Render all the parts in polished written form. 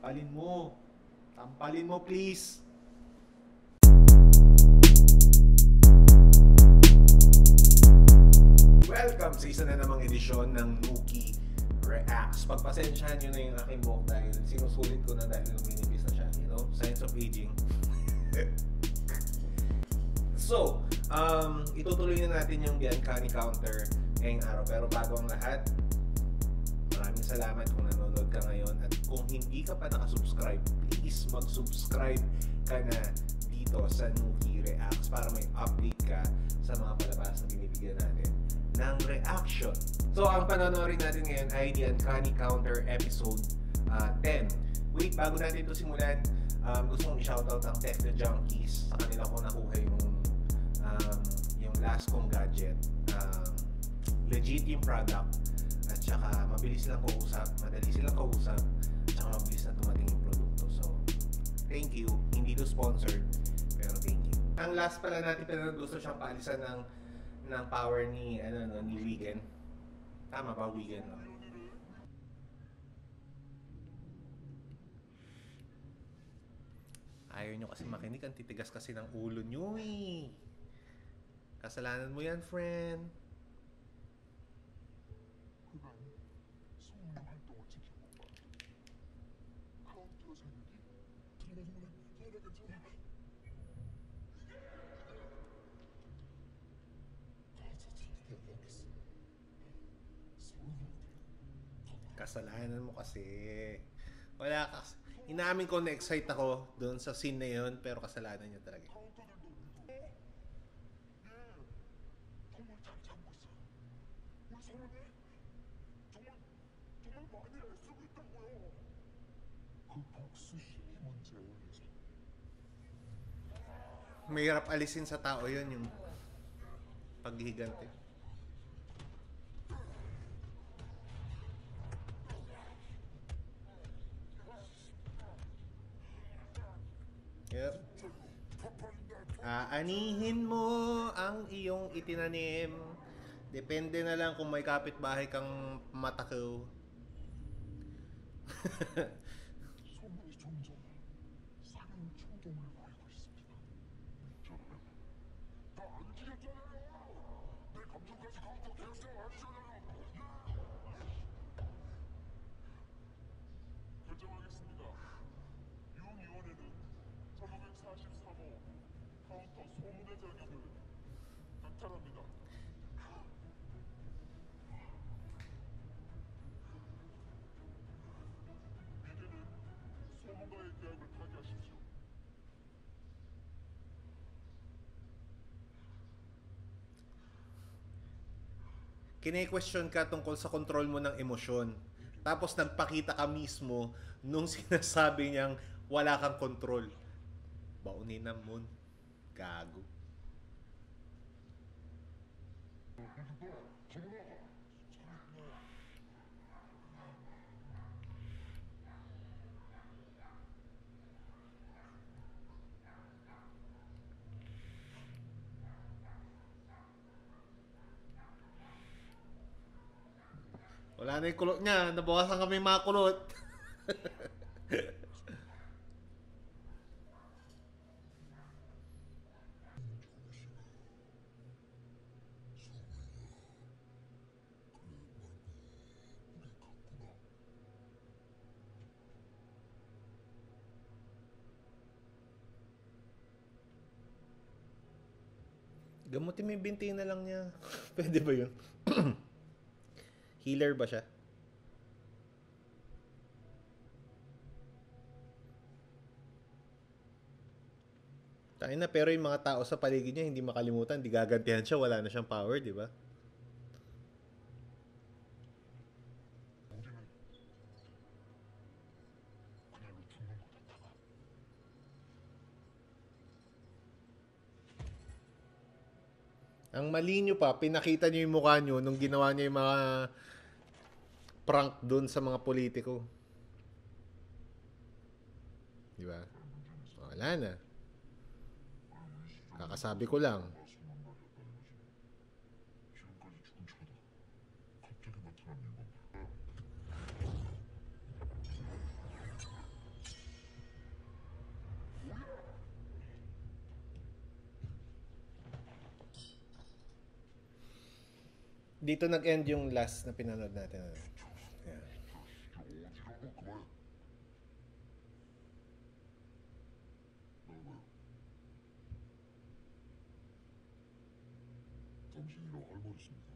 Tampalin mo. Tampalin mo, please. Welcome sa isa na namang edisyon ng Nuki Reacts. Pagpasensyahan nyo na yung aking buhok dahil sinusulit ko na dahil luminipis na siya. You know, signs of aging. So, itutuloy na natin yung Biancani counter ngayong araw. Pero bago ang lahat, maraming salamat kung nanonood ka ngayon. At kung hindi ka pa nakasubscribe, please mag-subscribe ka na dito sa Nuki Reacts para may update ka sa mga palabas na binibigyan natin ng reaction. So, ang panonoodin natin ngayon ay Biancani Counter Episode 10. Wait, bago natin ito simulan, gusto kong i-shoutout ang Tech the Junkies. Sa kanila ko nakuha yung last kong gadget. Legit yung product. At saka mabilis silang kausap, madali silang kausap, at saka mabilis na tumating yung produkto. So, thank you. Hindi to sponsored, pero thank you. Ang last pala natin, pero gusto siyang palisan ng power ni Wigan. Tama ba, Wigan? No? Ayaw nyo kasi makinig, ang titigas kasi ng ulo nyo eh. Kasalanan mo yan, friend. Kasalanan mo kasi. Wala kasi. Inamin ko na-excite ako doon sa scene na yun, pero kasalanan niya talaga. Mahirap alisin sa tao yun, yung paghihigante. Yep. Aanihin mo ang iyong itinanim. Depende na lang kung may kapitbahay kang matakaw. Kine-question ka tungkol sa control mo ng emosyon. Tapos nagpakita ka mismo nung sinasabi niyang wala kang control. Baunin na mo. Gago. Wala na yung kulot niya. Nabawasan kami mga kulot. Gamutin mo yung binti na lang niya. Pwede ba yun? Healer ba siya? Tayo na, pero yung mga tao sa paligid niya hindi makalimutan, di gagantihan siya, wala na siyang power, di ba? Ang mali nyo pa, pinakita nyo yung mukha nyo nung ginawa nyo yung mga prank dun sa mga politiko. Di ba? Wala na. Kakasabi ko lang. Dito nag-end yung last na pinanood natin. Yeah. 당신이랑 할 말 있습니다.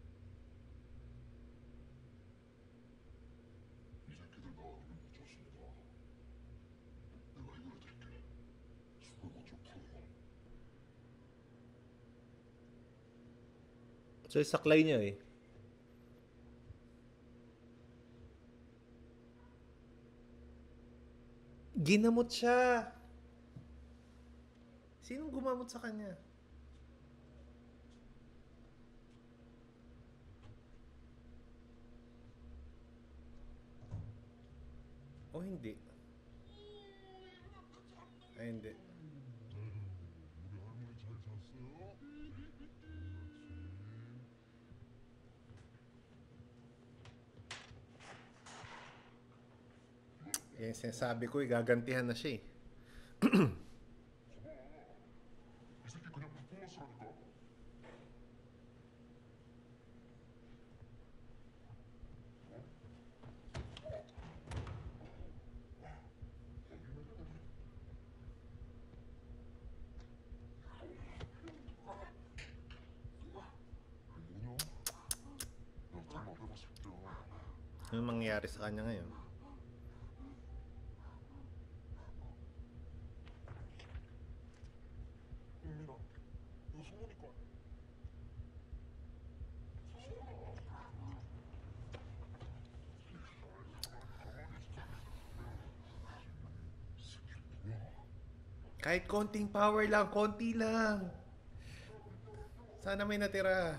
이 새끼들 나한테 못 쳤습니다. 내가 해결해드릴게. 술을 먼저 풀어. So, saklay niya eh. Ginamot siya. Sinong gumamot sa kanya? O hindi? Ay, hindi. 우리 할머니 잘 잤어요? Yan yung sinasabi ko eh, gagantihan na siya eh. 이 새끼 그냥 퍼포먼스라니까. 뭐냐? 야, 설마 해봤을 때야. Anong mangyayari sa kanya ngayon? 민민아, 이거 성훈이 거 아니야? Kahit konting power lang, konti lang. Sana may natira.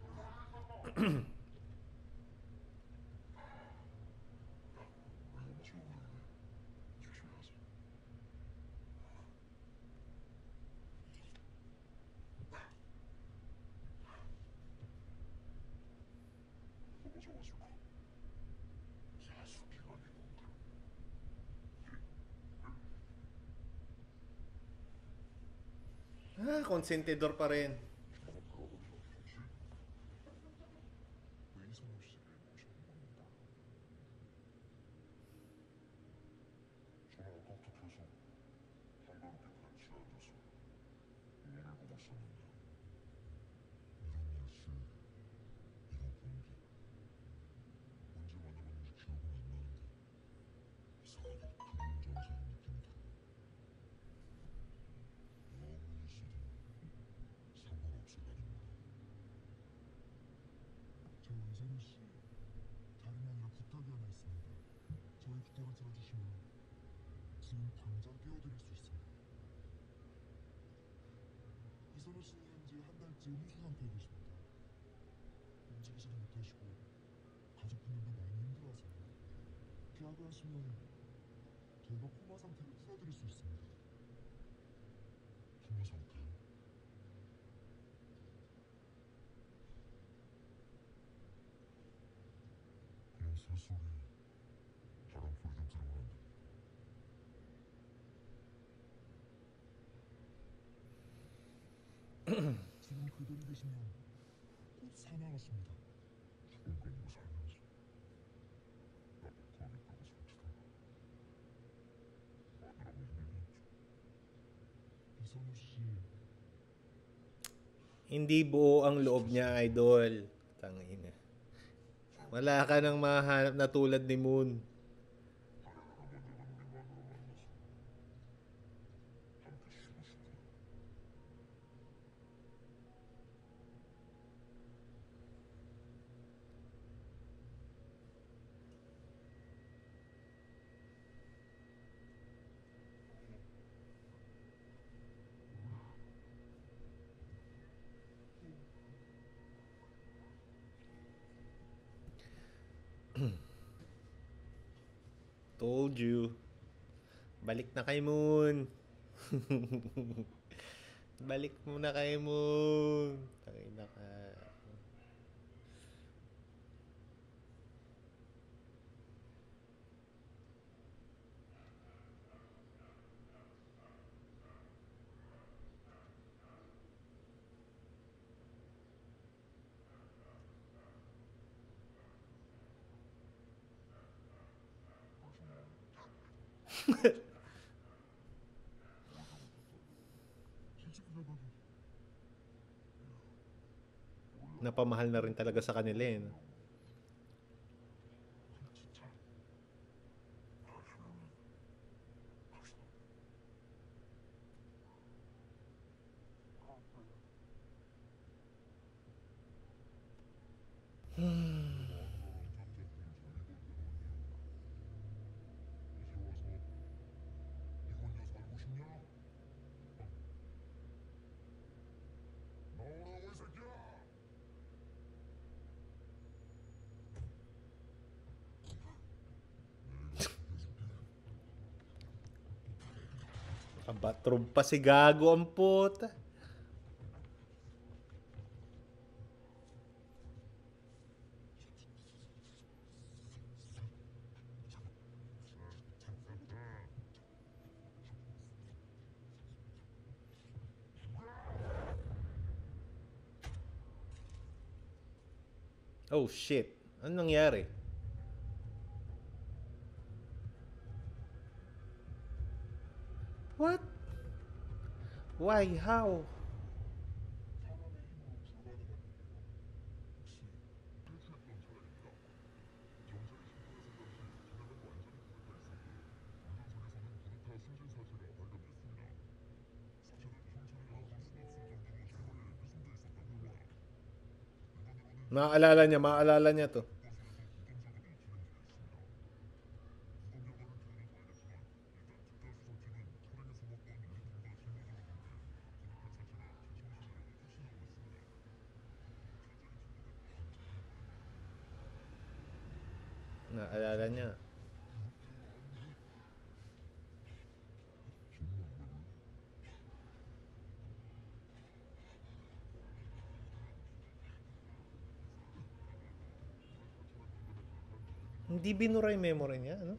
Ah, konsentidor pa rin. 이선우 씨, 다름이 아니라 부탁이 하나 있습니다. 저희 부탁을 들어주시면 지금 당장 띄워드릴 수 있습니다. 이선우 씨는 현재 한 달째 혼수 상태에 계십니다. 움직이지도 못하시고 가족분들도 많이 힘들어하세요. 계약을 하시면 저희가 코마 상태를 풀어드릴 수 있습니다. 코마 상태? 그냥 새소리, 바람소리 좀 들어가는데 지금 그대로 계시면 곧 사망하십니다. 죽은 거 아니고 살면서 나 거기다가 설치다. 아니라고 얘기했죠. 이선우 씨, Hindi buo ang loob niya, idol. Tangina. Wala ka nang mahanap na tulad ni Moon. Told you. Balik na kay Moon. Balik muna kay Moon. Tangina ka. 솔직히 생각해. Napamahal na rin talaga sa kanila eh. No? 진짜 다시는 갑시다. 이제 와서 니 혼자 살고 싶냐? 나오라고 이 새끼야! Kabatron pa si Gago ang puta. Oh shit. Anong nangyari? What? Why? How? 사람의 힘으로 불가능한 일이요. 혹시 탈출했던 차량입니다. 경찰이 신고했을 당시 기내는 완전히 불에 타 있었고 운전석에서는 부르타 숨진 사체가 발견됐습니다. 사체는 형체를 한번 수납 쓸 정도로 재활에 훼손돼 있었다고 합니다. 일반으로는 Maaalala niya to. Naalala niya. Hindi binura yung memory niya, ano?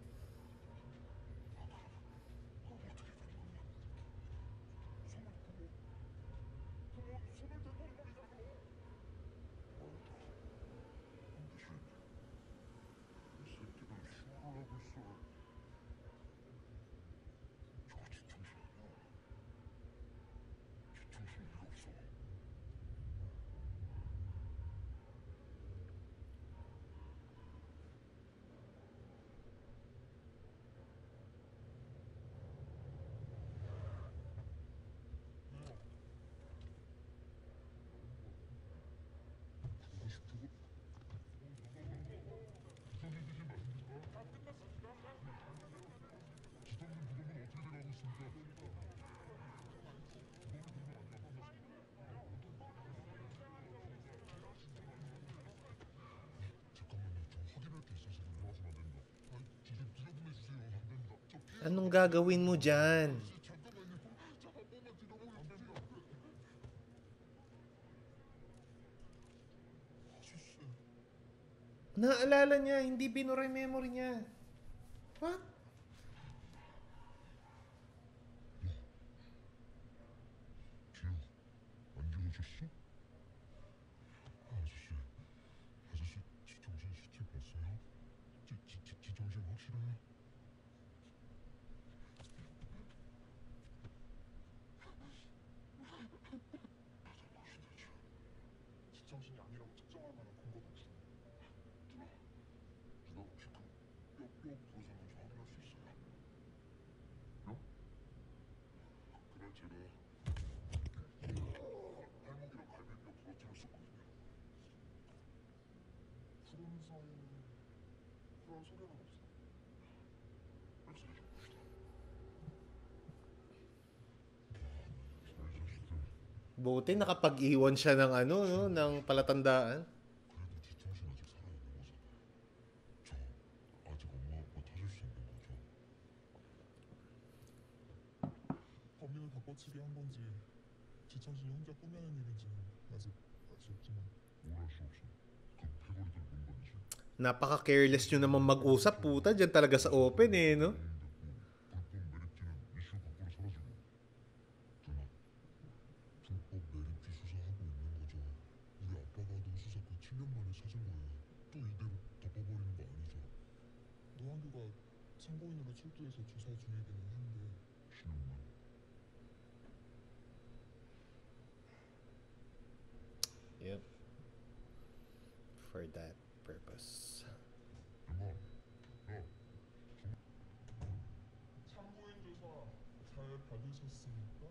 Anong gagawin mo dyan? Naalala niya, hindi binura yung memory niya. What? 지우, 안 좋아졌어? 아저씨, 아저씨 지정신 시체 봤어요? 지정신 확실해요? 지정신이 아니라고 특정할 만한 근거도 없어요. 누나 혹시 뼈 부러졌는지 확인할 수 있어요? 뼈? 그날 제가 팔목이랑 갈비뼈 부러뜨렸었거든요. 푸른 사이는 그런 소리는 없어. 엑스레이 좀 봅시다. 이 자식들 Buti nakapag-iwan siya ng ano, no, ng palatandaan. 그래도 지정신 아직 살아있는 거잖아요. 저 아직 엄마 아빠 찾을 수 있는 거죠? 범인을 바꿔치기 한 건지 지천신이 혼자 꾸며낸 일인지는 아직 알 수 없지만 뭘 알 수 없어. 그 패거리들 문건이지. Napaka-careless nyo naman mag-usap, puta. Diyan talaga sa open eh, no? 불법 매립지는 이슈 밖으로 사라지고 누나 불법 매립지 수사하고 있는 거죠. 우리 아빠가 노수사 그 7년 만에 찾은 거예요. 또 이대로 덮어버리는 거 아니죠? 노한규가 참고인으로 출두해서 조사 중이기는 한데 신용만 Yep. For that purpose. 임마 야 참고인 조사 잘 받으셨습니까?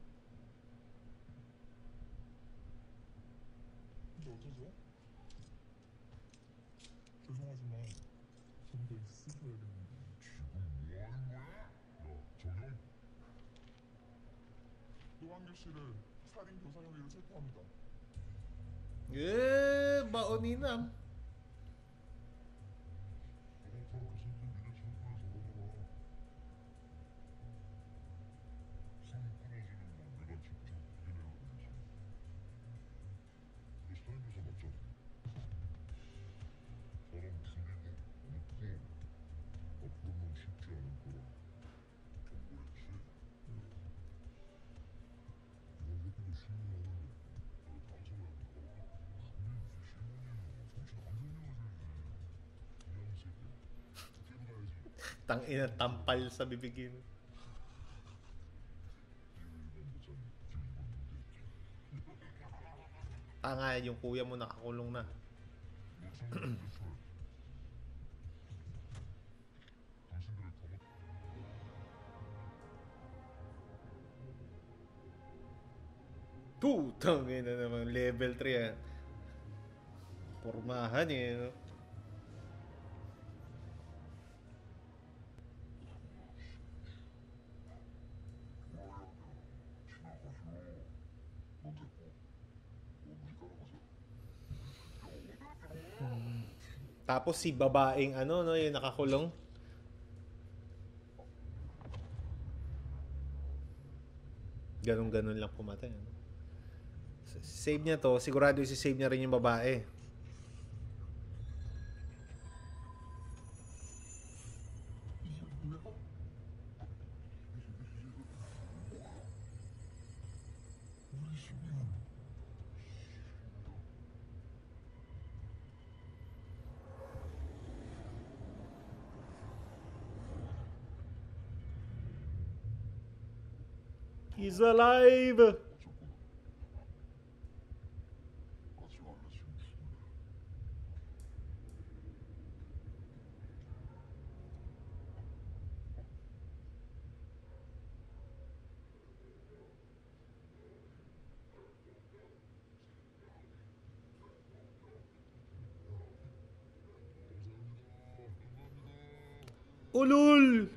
근데 어쩌죠? 죄송하지만 좀 더 있으셔야겠는데 지금 뭐하는 거야? 야 정영 노한교실을 살인 교사 혐의로 체포합니다. Baoninam. 노동파로 교사들 미래 참고해서 얻어라. 상 끊어지는 건 내가 직접 확인해야 되지. 너 살인 교사 맞잖아. 사람 죽이고 묻고 앞으로는 쉽지 않을 거라 경고했지. 이런 새끼도 신문하는데 너 당선해야 된다고? 그게 무슨 신문이야. 정신 안 차려야지. 이양 새끼야. 뒤로 가야지. Tangina tampal sa bibigin. 이거 못잖아. 지금 이건 문제. Tanga yung kuya mo nakakulong na. 당신들의 덕을 Putang ina naman, level 3 yan. Pormahan eh, no? Tapos si babaeng ano, no, yung nakakulong. Ganun-ganun lang pumatay, ano? Save niya to, sigurado si-save niya rin yung babae. He's alive! Ulul!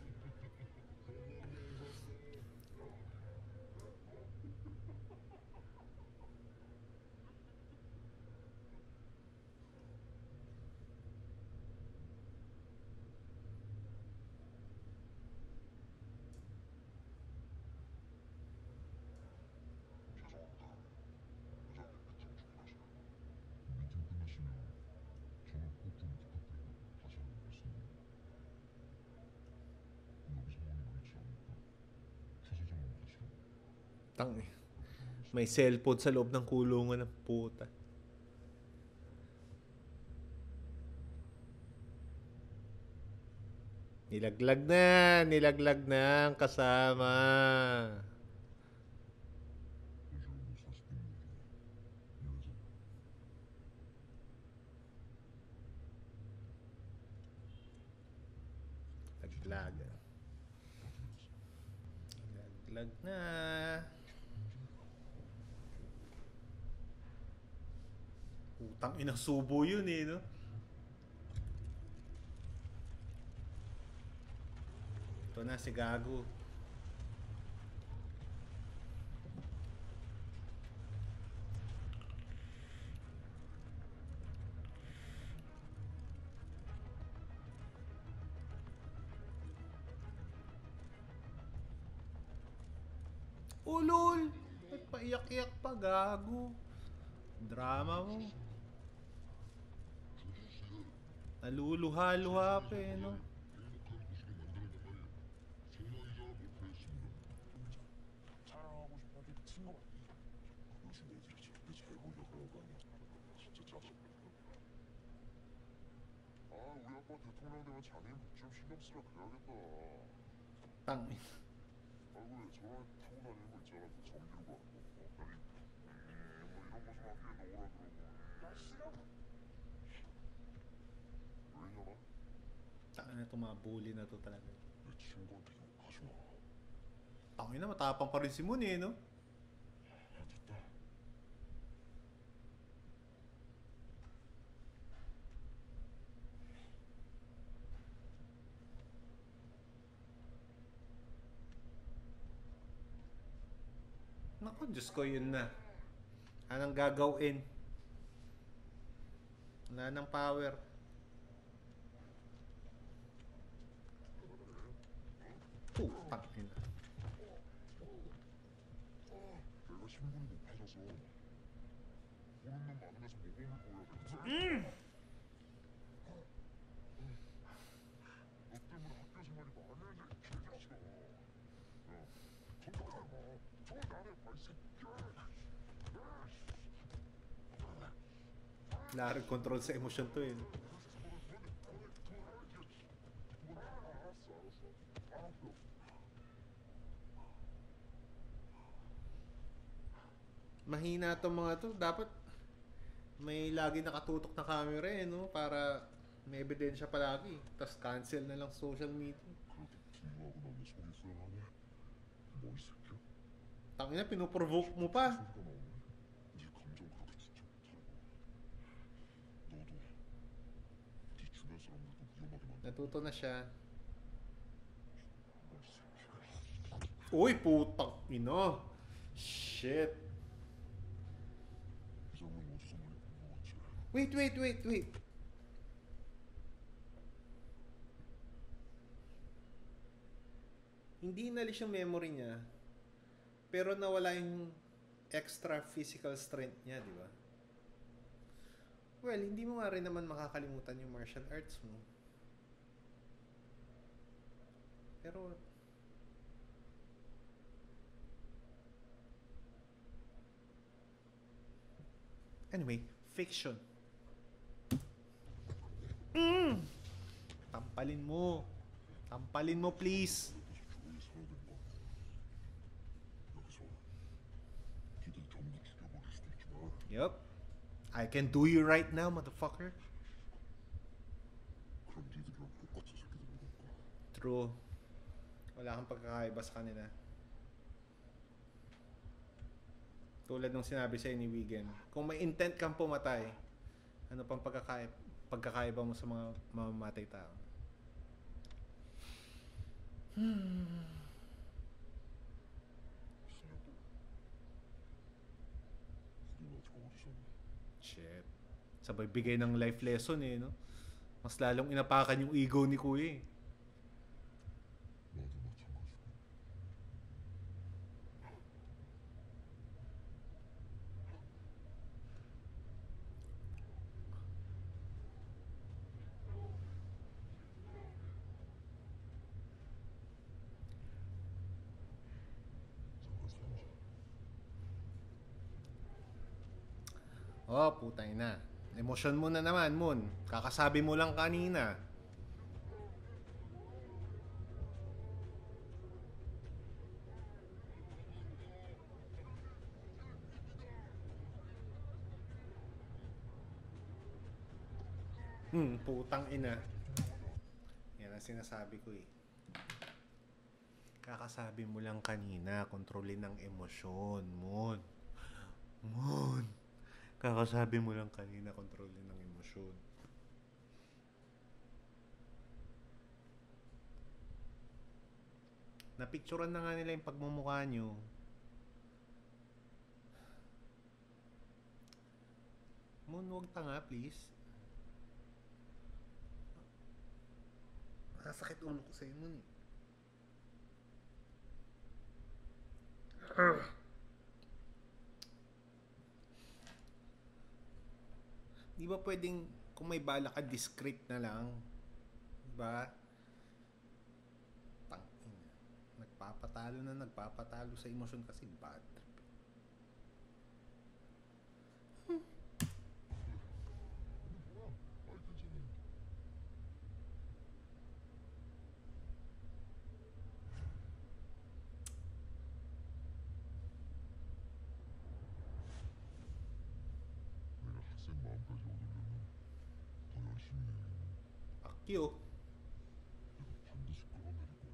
미팅 끝나시면 전화 꼭 좀 부탁드리고 다시 한번 말씀드립니다. 여기 상황이 많지 않으니까 수사장만 같이 Tang, may cellphone sa loob ng kulungan ng puta. Nilaglag na ang kasama. 대주로 40분 이어서 Laglag. Nilaglag na. Utang inang subo yun eh, no? Ito na si Gago. Ulol! Nagpaiyak-iyak pa, Gago. Drama mo. Naluluha-luha pa eh, no? 자랑하고 싶어도 친구 그것이 내들이 저렇게 잘 보려고 하고 진짜 짜증나. 아 우리 아빠 대통령 되면 장애인 복지 좀 신경 쓰라 그래야겠다. Tangin. 아, 그래, 저런 타고 다니는 거 있잖아. 그 전기로 가는 거. 다리. 뭐 이런 거 좀 앞에 넣으라 그러고. 야, 싫어. 왜 이러나? Tangin na itong mga bully na to talaga. 내 친구한테 욕하지 마. Tangin na, matapang pa rin si Moon eh, no? 아, 됐다. Naku, Diyos ko, yun na. Anong gagawin? Wala ng power. Tangin na. 내가 신분이 높아져서 보는 놈 많은 데서 모범을 보여야 돼. 너 때문에 학교 생활이 망해, 이제 개자식아. 야, 건강하지 마. 나를 봐, 이 새끼야. Lahat control sa emosyon to eh. Mahina tong mga to. Dapat may lagi nakatutok na camera eh, no? Para may ebidensya palagi. Tapos cancel na lang social media. 그렇게 분노하고 나면 속이 쓰라하네. 뭐 이 새끼야? Tangina, pinoprovoke mo pa. 소리가 나오네. 네 감정 그렇게 진짜 못하고. 너도 네 주변 사람들도 위험하게 만들고. Natuto na siya. 뭐 이 새끼야. Uy, putang ino. Shit. 이 장면 어디서 많이 본 거 같지? Wait. Hindi inalis yung memory niya. Pero nawala yung extra physical strength niya, di ba? Well, hindi mo nga rin naman makakalimutan yung martial arts mo. Pero anyway, fiction. Tampalin mo. Tampalin mo, please. 조용히 살아야 되는 거 아니야? 여기서 니들 전부 죽여버릴 수도 있지만 Yup. I can do you right now, motherfucker. 그럼 니들이랑 똑같은 새끼들인 건가? True. Wala kang pagkakaiba sa kanila. Tulad nung sinabi sa'yo ni Wigan, kung may intent kang pumatay, ano pang pagkakaiba mo sa mga mamamatay tao? 승혁도 우리가 저 오디션 Shit. Sabay bigay ng life lesson eh, no? Mas lalong inapakan yung ego ni Kuya eh. 나도 마찬가지고 잠깐 살자. Oh, putay na. Emosyon mo na naman, Moon. Kakasabi mo lang kanina. Putang ina. Yan ang sinasabi ko eh. Kakasabi mo lang kanina, kontrolin ng emosyon, Moon. Moon. Kakasabi mo lang kanina, kontrolin ng emosyon. Napicturean na nga nila yung pagmumukha nyo. Moon, huwag tanga, please. Nasakit ulo ko sa'yo, Moon. Di ba pwedeng kung may bala ka, discreet na lang? Diba? Tangin. Nagpapatalo sa emosyon kasi bad trip. 아이 괜찮아요. 다음까지 얻으려면 더 열심히 해야겠네. Fuck you. 내가 반드시 끌어내릴 거야.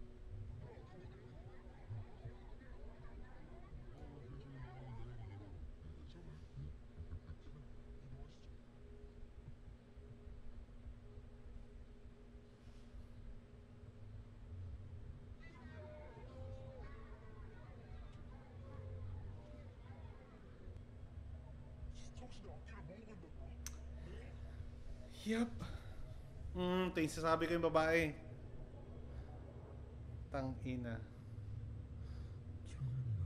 괜찮아요. 이동하시죠. 정신이 앞길을 먹어간다고. Yup. Ito yung sasabi ko yung babae. Tangina. 최근이야.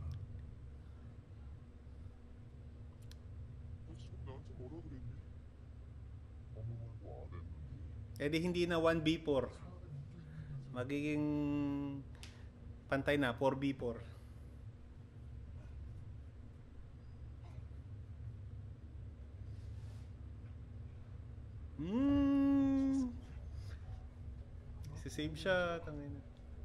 너 지금 나한테 뭐라 그랬니? 아무 말도 안 했는데. Eh di hindi na 1v4. Magiging pantay na 4v4. Si-save siya, tangina.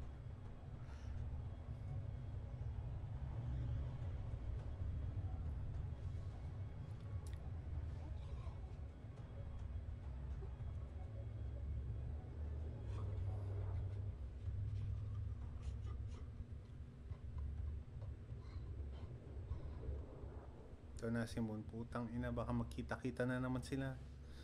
Ito na si Moon, putang ina, baka magkita-kita na naman sila.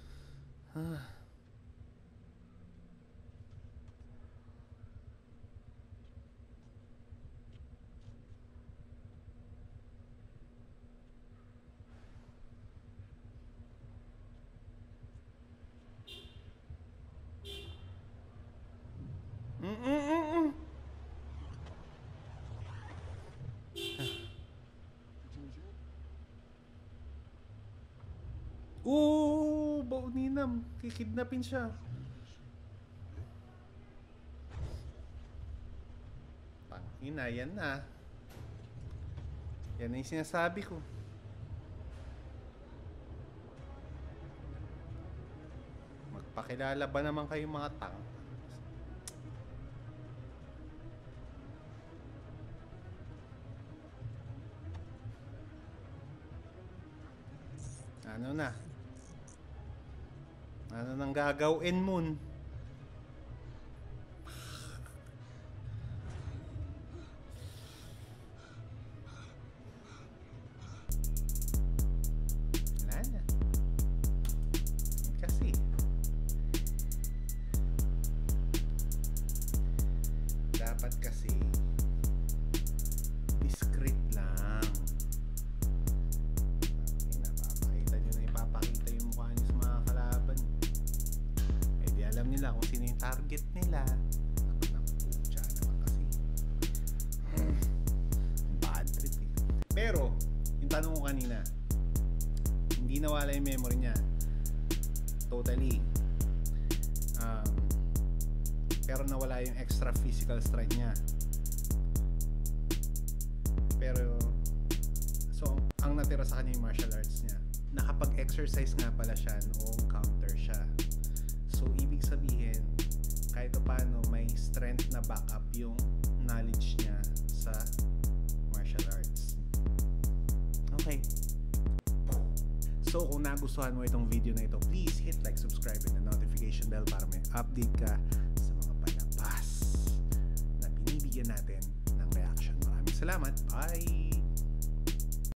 Bauninam, kikidnapin siya. Pangina, yan na. Yan na yung sinasabi ko. Magpakilala ba naman kayong mga tang? Ano na? Ano nang gagawin Moon? Wala na. Kasi dapat kasi discreet lang. Ipapakita yung mukha niyo sa mga kalaban. Eh di alam nila kung sino yung target nila. Nakaputya naman kasi. Bad trip eh. Pero, yung tanong ko kanina, hindi nawala yung memory niya. Totally. Pero nawala yung extra physical strength niya. Pero, so, ang natira sa kanya yung martial arts niya. Nakapag-exercise nga pala siya noong counter siya. So, ibig sabihin, kahit paano may strength na backup yung knowledge niya sa martial arts. Okay. So, kung nagustuhan mo itong video na ito, please hit like, subscribe, and the notification bell para may update ka sa mga palabas na binibigyan natin ng reaction. Maraming salamat. Bye!